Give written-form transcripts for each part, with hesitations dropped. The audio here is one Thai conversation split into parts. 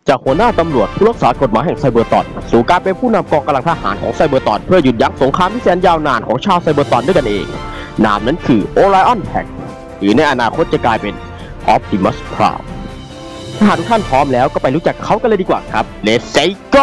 จากหัวหน้าตำรวจผู้รักษากฎหมายแห่งไซเบอร์ตอนสู่การเป็นผู้นำกองกำลังทหารของไซเบอร์ตอนเพื่อหยุดยั้งสงครามที่แสนยาวนานของชาวไซเบอร์ตอนด้วยกันเองนามนั้นคือโอไลออนแพ็กหรือในอนาคตจะกลายเป็นออปติมัสพรามถ้าหากทุกท่านพร้อมแล้วก็ไปรู้จักเขากันเลยดีกว่าครับ Let's say go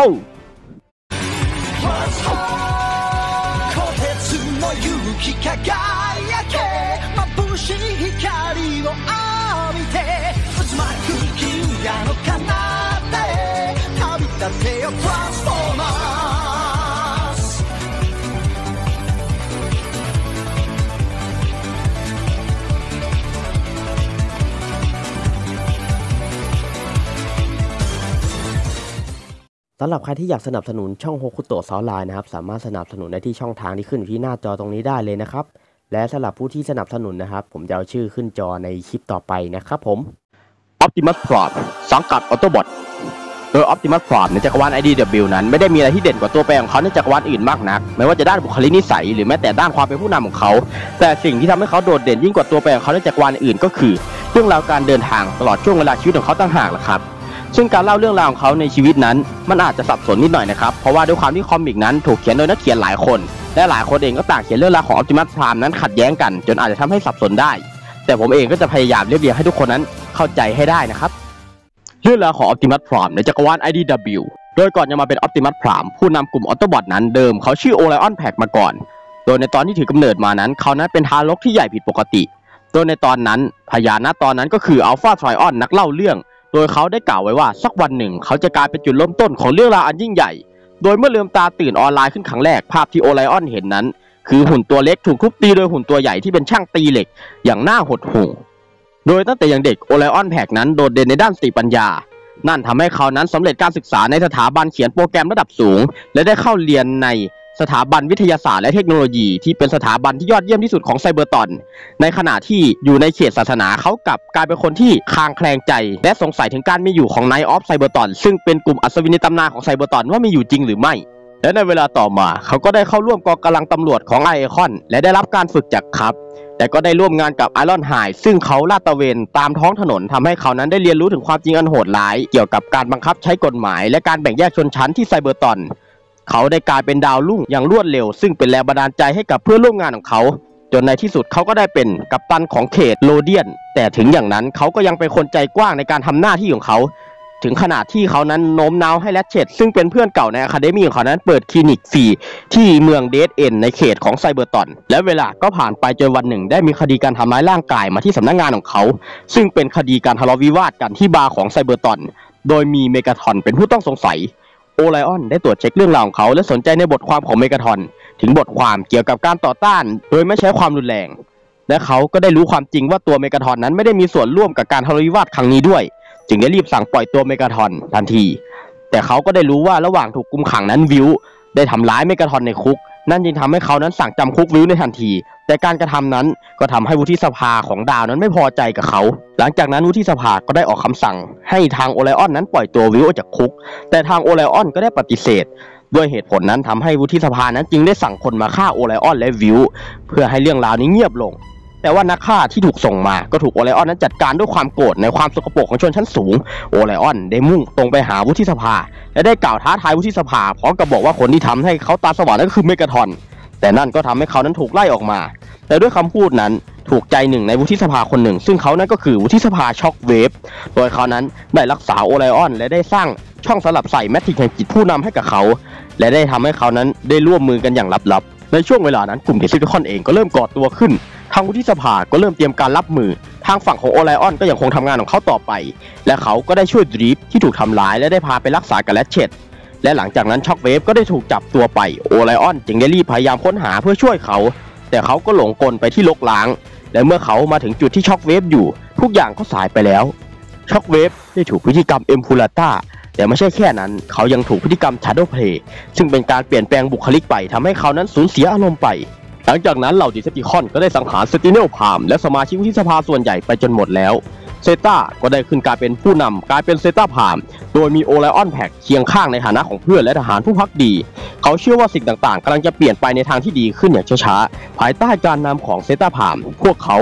สำหรับใครที่อยากสนับสนุนช่องโฮคุโตะซอไลน์นะครับสามารถสนับสนุนได้ที่ช่องทางที่ขึ้นอยู่ที่หน้าจอตรงนี้ได้เลยนะครับและสำหรับผู้ที่สนับสนุนนะครับผมจะเอาชื่อขึ้นจอในคลิปต่อไปนะครับผม Optimus Prime สังกัด Autobot โดย Optimus Prime ในจักรวาล IDW นั้นไม่ได้มีอะไรที่เด่นกว่าตัวแปรของเขาในจักรวาลอื่นมากนักไม่ว่าจะด้านบุคลิกนิสัยหรือแม้แต่ด้านความเป็นผู้นำของเขาแต่สิ่งที่ทำให้เขาโดดเด่นยิ่งกว่าตัวแปรของเขาในจักรวาลอื่นก็คือเรื่องราวการเดินทางตลอดช่วงเวลาชีวิตของเขาต่างหากล่ะครับซึ่งการเล่าเรื่องราวของเขาในชีวิตนั้นมันอาจจะสับสนนิดหน่อยนะครับเพราะว่าด้วยความที่คอมิกนั้นถูกเขียนโดยนักเขียนหลายคนและหลายคนเองก็ต่างเขียนเรื่องราวของ Optimus Prime นั้นขัดแย้งกันจนอาจจะทำให้สับสนได้แต่ผมเองก็จะพยายามเรียบเรียงให้ทุกคนนั้นเข้าใจให้ได้นะครับเรื่องราวของ Optimus Prime ในจักรวาล IDW โดยก่อนจะมาเป็น Optimus Prime ผู้นำกลุ่ม Autobot นั้นเดิมเขาชื่อ Orion Pack มาก่อนโดยในตอนที่ถือกำเนิดมานั้นเขานั้นเป็นทารกที่ใหญ่ผิดปกติโดยในตอนนั้นพยานณตอนนั้นก็คือ Alpha Trion นักเล่าเรื่องโดยเขาได้กล่าวไว้ว่าสักวันหนึ่งเขาจะกลายเป็นจุดเริ่มต้นของเรื่องราวอันยิ่งใหญ่โดยเมื่อลืมตาตื่นออนไลน์ขึ้นครั้งแรกภาพที่โอไลออนเห็นนั้นคือหุ่นตัวเล็กถูกทุบตีโดยหุ่นตัวใหญ่ที่เป็นช่างตีเหล็กอย่างน่าหดหู่โดยตั้งแต่ยังเด็กโอไลออนแพ็กนั้นโดดเด่นในด้านสติปัญญานั่นทำให้เขานั้นสำเร็จการศึกษาในสถาบันเขียนโปรแกรมระดับสูงและได้เข้าเรียนในสถาบันวิทยาศาสตร์และเทคโนโลยีที่เป็นสถาบันที่ยอดเยี่ยมที่สุดของไซเบอร์ตอนในขณะที่อยู่ในเขตศาสนาเขากลับกลายเป็นคนที่คลางแคลงใจและสงสัยถึงการมีอยู่ของ Knights of Cybertron ซึ่งเป็นกลุ่มอัศวินในตำนานของไซเบอร์ตอนว่ามีอยู่จริงหรือไม่และในเวลาต่อมาเขาก็ได้เข้าร่วมกองกำลังตำรวจของไอคอนและได้รับการฝึกจากคัพแต่ก็ได้ร่วมงานกับไอรอนไฮซึ่งเขาลาดตระเวนตามท้องถนนทำให้เขานั้นได้เรียนรู้ถึงความจริงอันโหดร้ายเกี่ยวกับการบังคับใช้กฎหมายและการแบ่งแยกชนชั้นที่ไซเบอร์ตอนเขาได้กลายเป็นดาวรุ่งอย่างรวดเร็วซึ่งเป็นแรงบันดาลใจให้กับเพื่อนร่วมงานของเขาจนในที่สุดเขาก็ได้เป็นกัปตันของเขตโลเดียนแต่ถึงอย่างนั้นเขาก็ยังเป็นคนใจกว้างในการทำหน้าที่ของเขาถึงขนาดที่เขานั้นโน้มน้าวให้แรทเชตซึ่งเป็นเพื่อนเก่าในอะคาเดมี่ของเขานั้นเปิดคลินิกฟรีที่เมืองเดดเอ็นในเขตของไซเบอร์ตอนและเวลาก็ผ่านไปจนวันหนึ่งได้มีคดีการทำร้ายร่างกายมาที่สำนักงานของเขาซึ่งเป็นคดีการทะเลาะวิวาทกันที่บาร์ของไซเบอร์ตอนโดยมีเมกาทอนเป็นผู้ต้องสงสัยโอไลออนได้ตรวจเช็คเรื่องราวของเขาและสนใจในบทความของเมกาทอนถึงบทความเกี่ยวกับการต่อต้านโดยไม่ใช้ความรุนแรงและเขาก็ได้รู้ความจริงว่าตัวเมกาทอนนั้นไม่ได้มีส่วนร่วมกับการทะเลาะวิวาทครั้งนี้ด้วยจึงได้รีบสั่งปล่อยตัวเมกาทอนทันทีแต่เขาก็ได้รู้ว่าระหว่างถูกกุมขังนั้นวิลได้ทำร้ายเมกาทอนในคุกนั่นจึงทำให้เขานั้นสั่งจำคุกวิลในทันทีแต่การกระทำนั้นก็ทำให้วุฒิสภาของดาวนั้นไม่พอใจกับเขาหลังจากนั้นวุฒิสภาก็ได้ออกคำสั่งให้ทางโอไลออนนั้นปล่อยตัววิลออกจากคุกแต่ทางโอไลออนก็ได้ปฏิเสธด้วยเหตุผลนั้นทำให้วุฒิสภานั้นจึงได้สั่งคนมาฆ่าโอไลออนและวิลเพื่อให้เรื่องราวนี้เงียบลงแต่ว่านักฆ่าที่ถูกส่งมาก็ถูกโอไลออนนั้นจัดการด้วยความโกรธในความสกปรกของชนชั้นสูงโอไลออนได้มุ่งตรงไปหาวุฒิสภาและได้กล่าวท้าทายวุฒิสภาพร้อมกับบอกว่าคนที่ทำให้เขาตาสว่างนั่นก็คือเมกาทอนแต่นั่นก็ทำให้เขานั้นถูกไล่ออกมาแต่ด้วยคำพูดนั้นถูกใจหนึ่งในวุฒิสภาคนหนึ่งซึ่งเขานั้นก็คือวุฒิสภาช็อคเวฟโดยเขานั้นได้รักษาโอไลออนและได้สร้างช่องสลับใส่แมทริกแห่งจิตผู้นำให้กับเขาและได้ทำให้เขานั้นได้ร่วมมือกันอย่างลับๆในช่วงเวลานั้นกลุ่มเดซิฟิคอนเองก็เริ่มก่อตัวขึ้นทางวุฒิสภาก็เริ่มเตรียมการรับมือทางฝั่งของโอไลออนก็ยังคงทำงานของเขาต่อไปและเขาก็ได้ช่วยดรีฟที่ถูกทำร้ายและได้พาไปรักษากับแรทเชตและหลังจากนั้นช็อคเวฟก็ได้ถูกจับตัวไปโอไลออนจึงได้รีบพยายามค้นหาเพื่อช่วยเขาแต่เขาก็หลงกลไปที่รกร้างและเมื่อเขามาถึงจุดที่ช็อคเวฟอยู่ทุกอย่างก็สายไปแล้วช็อคเวฟได้ถูกพฤติกรรมเอ็มพูลาต้าแต่ไม่ใช่แค่นั้นเขายังถูกพฤติกรรมชาโดว์เพลย์ซึ่งเป็นการเปลี่ยนแปลงบุคลิกไปทำให้เขานั้นสูญเสียอารมณ์ไปหลังจากนั้นเหล่าดิเซปติคอนก็ได้สังหารเซนติเนลพามและสมาชิกวุฒิสภาส่วนใหญ่ไปจนหมดแล้วเซต้าก็ได้ขึ้นกลายเป็นผู้นำกลายเป็นเซต้าพามโดยมีโอไลออนแพ็กเคียงข้างในฐานะของเพื่อนและทหารผู้ภักดีเขาเชื่อว่าสิ่งต่างๆกำลังจะเปลี่ยนไปในทางที่ดีขึ้นอย่างช้าๆภายใต้การนำของเซต้าพามพวกเขา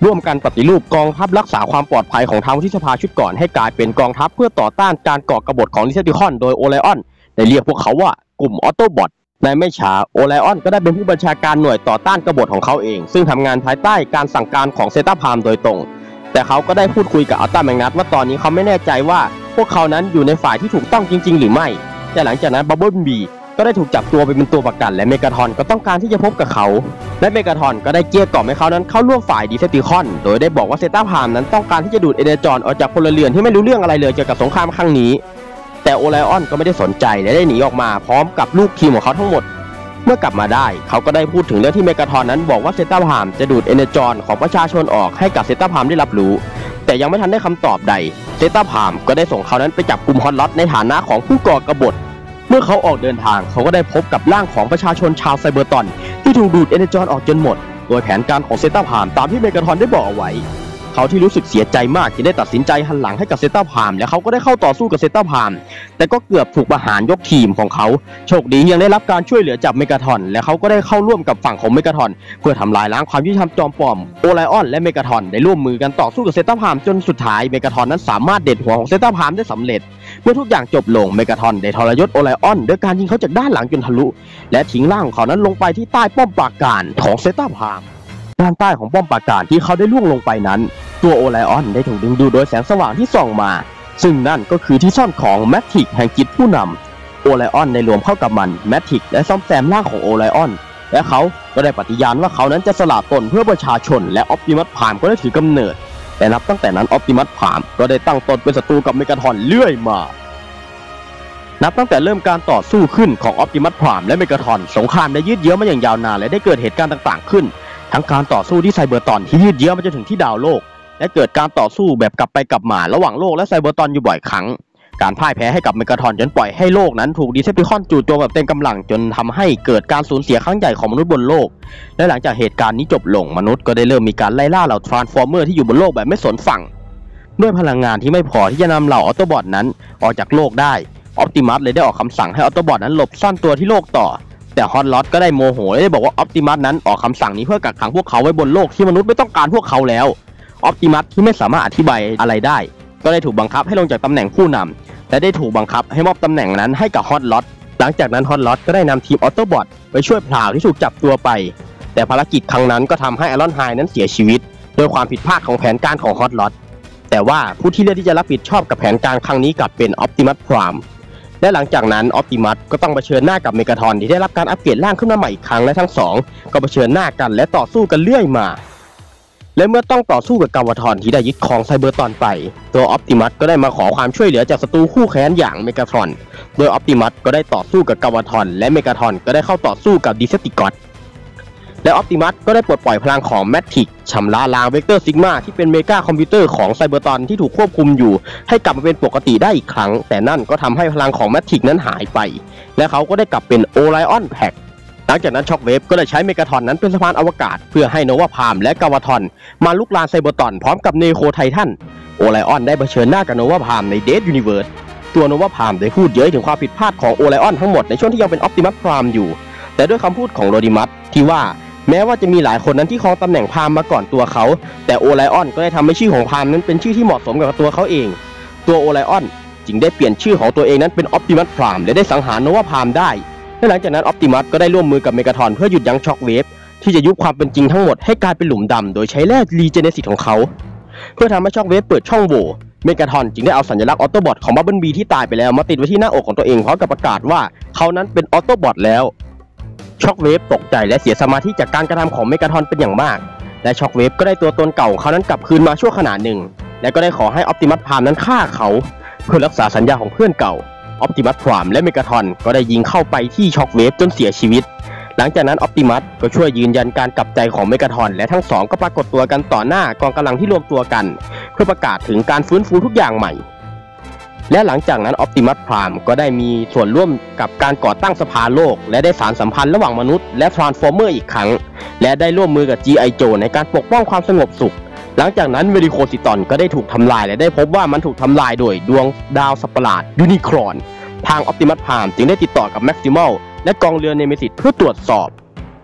ร่วมกันปฏิรูปกองทัพรักษาความปลอดภัยของทางวุฒิสภาชุดก่อนให้กลายเป็นกองทัพเพื่อต่อต้านการก่อกบฏของดิเซปติคอนโดยโอไลออนได้เรียกพวกเขาว่ากลุ่มออโตบอทในไม่ช้าโอไลออนก็ได้เป็นผู้บัญชาการหน่วยต่อต้านกบฏของเขาเองซึ่งทำงานภายใต้การสั่งการของเซตาพามโดยตรงแต่เขาก็ได้พูดคุยกับอัลต้าแมกนัสว่าตอนนี้เขาไม่แน่ใจว่าพวกเขานั้นอยู่ในฝ่ายที่ถูกต้องจริงๆหรือไม่แต่หลังจากนั้นบับเบิ้ลบีก็ได้ถูกจับตัวไปเป็นตัวประกันและเมกาทรอนก็ต้องการที่จะพบกับเขาและเมกาทรอนก็ได้เกลี้ยกล่อมให้เขานั้นเข้าร่วมฝ่ายดีเซปติคอนโดยได้บอกว่าเซตาพามนั้นต้องการที่จะดูดเอเนจอนออกจากพลเรือนที่ไม่รู้เรื่องอะไรเลยเกี่ยวกับสงครามครั้งนี้แต่โอไลออนก็ไม่ได้สนใจและได้หนีออกมาพร้อมกับลูกทีมของเขาทั้งหมดเมื่อกลับมาได้เขาก็ได้พูดถึงเรื่องที่เมกาทรอนนั้นบอกว่าเซตาพามจะดูดเอเนจอนของประชาชนออกให้กับเซตาพามได้รับรู้แต่ยังไม่ทันได้คำตอบใดเซตาพามก็ได้ส่งเขานั้นไปจับกลุ่มฮอตล็อตในฐานะของผู้ก่อกบฏเมื่อเขาออกเดินทางเขาก็ได้พบกับร่างของประชาชนชาวไซเบอร์ตอนที่ถูกดูดเอเนจอนออกจนหมดโดยแผนการของเซตาพามตามที่เมกาทรอนได้บอกเอาไว้เขาที่รู้สึกเสียใจมากจึงได้ตัดสินใจหันหลังให้กับเซตาพามและเขาก็ได้เข้าต่อสู้กับเซตาพามแต่ก็เกือบถูกประหารยกทีมของเขาโชคดียังได้รับการช่วยเหลือจากเมกาทรอนและเขาก็ได้เข้าร่วมกับฝั่งของเมกาทรอนเพื่อทำลายล้างความยุติธรรมจอมปลอมโอไลออนและเมกาทรอนได้ร่วมมือกันต่อสู้กับเซตาพามจนสุดท้ายเมกาทรอนนั้นสามารถเด็ดหัวของเซตาพามได้สำเร็จเมื่อทุกอย่างจบลงเมกาทรอนได้ทรยศโอไลออนด้วยการยิงเขาจากด้านหลังจนทะลุและทิ้งร่างของเขานั้นลงไปที่ใต้ป้อมปราการของเซตาพามด้านใต้ของป้อมปราการที่เขาได้ล่วงลงไปนั้นตัวโอไลออนได้ถูกดึงดูดโดยแสงสว่างที่ส่องมาซึ่งนั่นก็คือที่ซ่อนของแมทริกแห่งจิตผู้นำโอไลออนได้รวมเข้ากับมันแมทริกและซ่อมแซมร่างของโอไลออนและเขาก็ได้ปฏิญาณว่าเขานั้นจะสละตนเพื่อประชาชนและออปติมัสพรามก็ได้ถือกำเนิดแต่นับตั้งแต่นั้นออปติมัสพรามก็ได้ตั้งตนเป็นศัตรูกับเมกาทรอนเรื่อยมานับตั้งแต่เริ่มการต่อสู้ขึ้นของออปติมัสพรามและเมกาทรอนสงครามได้ยืดเยื้อมาอย่างยาวนานและได้เกิดเหตุการณ์ต่างๆขึ้นทั้งการต่อสู้ที่ไซเบอร์ตอนที่ยืดเยื้อมาจนถึงที่ดาวโลกและเกิดการต่อสู้แบบกลับไปกลับมาระหว่างโลกและไซเบอร์ตอนอยู่บ่อยครั้งการพ่ายแพ้ให้กับเมกาทรอนจนปล่อยให้โลกนั้นถูกดีเซปติคอนจู่โจมแบบเต็มกำลังจนทำให้เกิดการสูญเสียครั้งใหญ่ของมนุษย์บนโลกและหลังจากเหตุการณ์นี้จบลงมนุษย์ก็ได้เริ่มมีการไล่ล่าเหล่าทรานส์ฟอร์เมอร์ที่อยู่บนโลกแบบไม่สนฝั่งด้วยพลังงานที่ไม่พอที่จะนำเหล่าออโตบอทนั้นออกจากโลกได้ออปติมัสเลยได้ออกคำสั่งให้ออโตบอทนั้นหลบซ่อนตัวที่โลกต่อแต่ฮอตล็อตก็ได้โมโหและได้บอกว่าออปติมัสนั้นออกคำสั่งนี้เพื่อกักขังพวกเขาไว้บนโลกที่มนุษย์ไม่ต้องการพวกเขาแล้วออปติมัสที่ไม่สามารถอธิบายอะไรได้ก็ได้ถูกบังคับให้ลงจากตำแหน่งผู้นำและได้ถูกบังคับให้มอบตำแหน่งนั้นให้กับฮอตล็อตหลังจากนั้นฮอตล็อตก็ได้นำทีมออโตบอทไปช่วยพราวที่ถูกจับตัวไปแต่ภารกิจครั้งนั้นก็ทำให้ไอรอนไฮนั้นเสียชีวิตโดยความผิดพลาดของแผนการของฮอตล็อตแต่ว่าผู้ที่เลือกที่จะรับผิดชอบกับแผนการครั้งนี้กลับเป็นออปติมัสพรามและหลังจากนั้นออปติมัสก็ต้องเผชิญหน้ากับเมกาทรอนที่ได้รับการอัปเกรดร่างขึ้นมาใหม่อีกครั้งและทั้งสองก็เผชิญหน้ากันและต่อสู้กันเรื่อยมาและเมื่อต้องต่อสู้กับกาวาทรที่ได้ยึดครองไซเบอร์ตอนไปตัวออปติมัสก็ได้มาขอความช่วยเหลือจากศัตรูคู่แค้นอย่างเมกาทรอนโดยออปติมัสก็ได้ต่อสู้กับกาวาทรและเมกาทรอนก็ได้เข้าต่อสู้กับดีเซปติคอนและออปติมัสก็ได้ปลดปล่อยพลังของแมทริกชำระล้างเวกเตอร์ซิกมาที่เป็นเมกาคอมพิวเตอร์ของไซเบอร์ตอนที่ถูกควบคุมอยู่ให้กลับมาเป็นปกติได้อีกครั้งแต่นั่นก็ทำให้พลังของแมทริกนั้นหายไปและเขาก็ได้กลับเป็นโอไลออนแพ็กหลังจากนั้นช็อคเวฟก็ได้ใช้เมกาทรอนนั้นเป็นสะพานอวกาศเพื่อให้โนวาพามและกาวาทรมาลุกลานไซเบอร์ตอนพร้อมกับเนโคไททันโอไลออนได้เผชิญหน้ากับโนวาพามในเดธยูนิเวิร์สตัวโนวาพามได้พูดเย้ยถึงความผิดพลาดของโอไลออนทั้งหมดในช่วงที่ยังเป็นออปติมัสพรามอยู่แต่ด้วยคำพูดของโรดิมัสที่ว่าแม้ว่าจะมีหลายคนนั้นที่ครองตำแหน่งพรามมาก่อนตัวเขาแต่โอไลออนก็ได้ทำให้ชื่อของพรามนั้นเป็นชื่อที่เหมาะสมกับตัวเขาเองตัวโอไลออนจึงได้เปลี่ยนชื่อของตัวเองนั้นเป็นออปติมัสพรามและได้สังหารโนวาพามได้และหลังจากนั้นออปติมัสก็ได้ร่วมมือกับเมกาทรอนเพื่อหยุดยั้งช็อคเวฟที่จะยุบความเป็นจริงทั้งหมดให้กลายเป็นหลุมดำโดยใช้แร่รีเจเนซิสของเขาเพื่อทำให้ช็อคเวฟเปิดช่องโหว่เมกาทรอนจึงได้เอาสัญลักษณ์ออโตบอทของบับเบิ้ลบีที่ตายไปแล้วมาติดไว้ที่หน้าอกของตัวเองพร้อมกับประกาศว่าเขานั้นเป็นออโตบอทแล้วช็อคเวฟตกใจและเสียสมาธิจากการกระทำของเมกาทรอนเป็นอย่างมากและช็อคเวฟก็ได้ตัวตนเก่าของเขานั้นกลับคืนมาชั่วขณะหนึ่งและก็ได้ขอให้ออปติมัสพรามนั้นฆ่าเขาเพื่อรักษาสัญญาของเพื่อนเก่าออปติมัสพรามและเมกาทรอนก็ได้ยิงเข้าไปที่ช็อคเวฟจนเสียชีวิตหลังจากนั้นออปติมัสก็ช่วยยืนยันการกลับใจของเมกาทรอนและทั้งสองก็ปรากฏตัวกันต่อหน้ากองกำลังที่รวมตัวกันเพื่อประกาศถึงการฟื้นฟูทุกอย่างใหม่และหลังจากนั้นออปติมัสพรามก็ได้มีส่วนร่วมกับการก่อตั้งสภาโลกและได้สานสัมพันธ์ระหว่างมนุษย์และทรานส์ฟอร์เมอร์อีกครั้งและได้ร่วมมือกับ G.I. Joe ในการปกป้องความสงบสุขหลังจากนั้นเวริโคซิตอนก็ได้ถูกทำลายและได้พบว่ามันถูกทำลายโดยดวงดาวสัตว์ประหลาดยูนิครอนทางออปติมัสพรามจึงได้ติดต่อกับแม็กซิมัลและกองเรือเนเมซิสเพื่อตรวจสอบ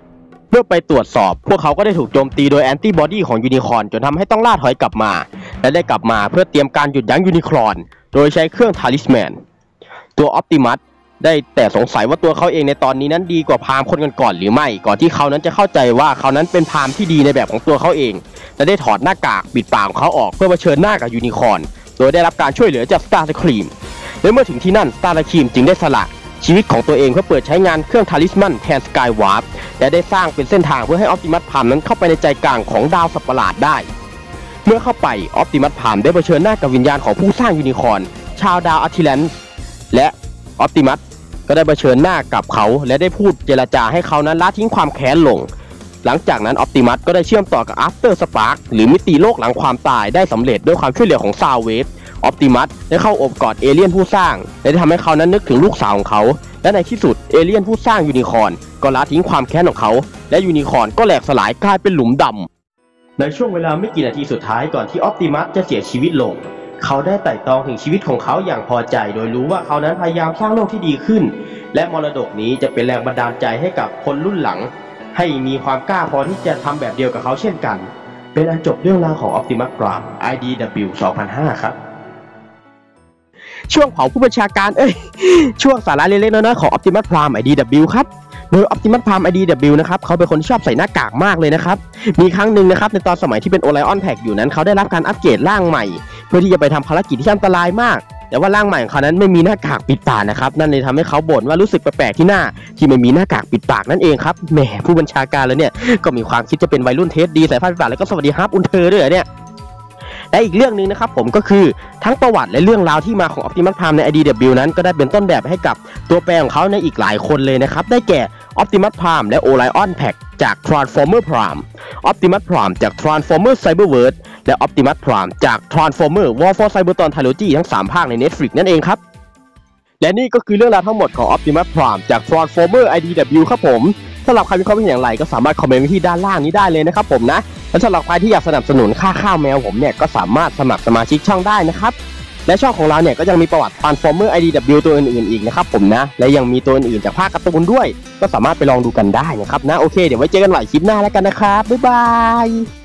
เมื่อไปตรวจสอบพวกเขาก็ได้ถูกโจมตีโดยแอนติบอดีของยูนิคอร์นจนทำให้ต้องล่าถอยกลับมาและได้กลับมาเพื่อเตรียมการหยุดยั้งยูนิคอร์นโดยใช้เครื่องทาลิสแมนตัวออปติมัสได้แต่สงสัยว่าตัวเขาเองในตอนนี้นั้นดีกว่าพราหมณ์คนก่อนๆหรือไม่ก่อนที่เขานั้นจะเข้าใจว่าเขานั้นเป็นพราหมณ์ที่ดีในแบบของตัวเขาเองและได้ถอดหน้ากากปิดปากของเขาออกเพื่อเผชิญหน้ากับยูนิคอร์นโดยได้รับการช่วยเหลือจากสตาร์สครีมและเมื่อถึงที่นั่นสตาร์สครีมจึงได้สละชีวิตของตัวเองเพื่อเปิดใช้งานเครื่องทาลิสแมนแทนสกายวาร์ปและได้สร้างเป็นเส้นทางเพื่อให้ออปติมัสพรามนั้นเข้าไปในใจกลางของดาวสัตว์ประหลาดได้เมื่อเข้าไปออปติมัสพรามได้เผชิญหน้ากับวิญญาณของผู้สร้างยูนิคอร์นชาวดาวอาร์ทิแลนซ์และออปติมัสก็ได้เผชิญหน้ากับเขาและได้พูดเจรจาให้เขานั้นละทิ้งความแค้นลงหลังจากนั้นออปติมัสก็ได้เชื่อมต่อกับ After Spark หรือมิติโลกหลังความตายได้สำเร็จด้วยความช่วยเหลือของซาวเวฟออปติมัสได้เข้าอบกอดเอเลี่ยนผู้สร้างและได้ทำให้เขานั้นนึกถึงลูกสาวของเขาและในที่สุดเอเลี่ยนผู้สร้างยูนิคอร์นก็ละทิ้งความแค้นของเขาและยูนิคอร์นก็แหลกสลายกลายเป็นหลุมดำในช่วงเวลาไม่กี่นาทีสุดท้ายก่อนที่ออปติมัสจะเสียชีวิตลงเขาได้ไต่ตองถึงชีวิตของเขาอย่างพอใจโดยรู้ว่าเขานั้นพยายามสร้างโลกที่ดีขึ้นและมรดกนี้จะเป็นแรงบันดาลใจให้กับคนรุ่นหลังให้มีความกล้าพอที่จะทำแบบเดียวกับเขาเช่นกันเป็นอันจบเรื่องราวของ Optimus Prime IDW 2005 ครับช่วงเผาผู้บัญชาการช่วงสาระเล็กๆน้อยๆของ Optimus Prime IDW ครับโดย Optimus Prime IDW นะครับเขาเป็นคนที่ชอบใส่หน้ากากมากเลยนะครับมีครั้งหนึ่งนะครับในตอนสมัยที่เป็น Orion Pack อยู่นั้นเขาได้รับการอัปเกรดร่างใหม่เพื่อที่จะไปทำภารกิจที่อันตรายมากแต่ว่าร่างใหม่ของเขานั้นไม่มีหน้ากากปิดปากนะครับนั่นเลยทำให้เขาบ่นว่ารู้สึกแปลกๆที่หน้าที่ไม่มีหน้ากากปิดปากนั่นเองครับแหมผู้บัญชาการแล้วเนี่ยก็มีความคิดจะเป็นวัยรุ่นเทสดีใส่ผ้าปิดปากแล้วก็สวัสดีครับอุนเธอด้วยเนี่ยและอีกเรื่องนึงนะครับผมก็คือทั้งประวัติและเรื่องราวที่มาของ Optimus Prime ใน IDW นั้นก็ได้เป็นต้นแบบให้กับตัวแปรของเขาในอีกหลายคนเลยนะครับได้แก่ Optimus Prime และ Orion Pack จาก Transformer Prime Optimus Prime จาก Transformer Cyberverse และ Optimus Prime จาก Transformer War for Cybertron Trilogy ทั้ง3ภาคใน Netflix นั่นเองครับและนี่ก็คือเรื่องราวทั้งหมดของ Optimus Prime จาก Transformer IDW ครับผมสำหรับใครมีความคิดเห็นอย่างไรก็สามารถคอมเมนต์ไว้ที่ด้านล่างนี้ได้เลยนะครับผมนะและสำหรับใครที่อยากสนับสนุนค่าข้าวแมวผมเนี่ยก็สามารถสมัครสมาชิกช่องได้นะครับและช่องของเราเนี่ยก็ยังมีประวัติ Transformer IDW ตัวอื่นๆอีกนะครับผมนะและยังมีตัวอื่นๆจากภาคการ์ตูนด้วยก็สามารถไปลองดูกันได้นะครับนะโอเคเดี๋ยวไว้เจอกันใหม่คลิปหน้าแล้วกันนะครับบ๊ายบาย